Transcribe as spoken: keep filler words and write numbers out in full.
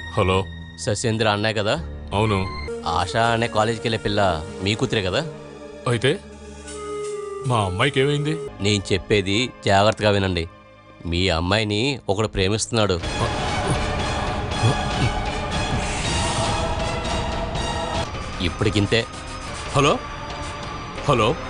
Hello ససేంద్ర అన్నాయి కదా? అవును. ఆశ అనే కాలేజీకి వెళ్ళే పిల్ల మీ కూతురే కదా? అయితే మా అమ్మాయికి ఏమైంది? నేను చెప్పేది జాగ్రత్తగా వినండి. మీ అమ్మాయిని ఒకడు ప్రేమిస్తున్నాడు. ఇప్పటికింతే. Hello hello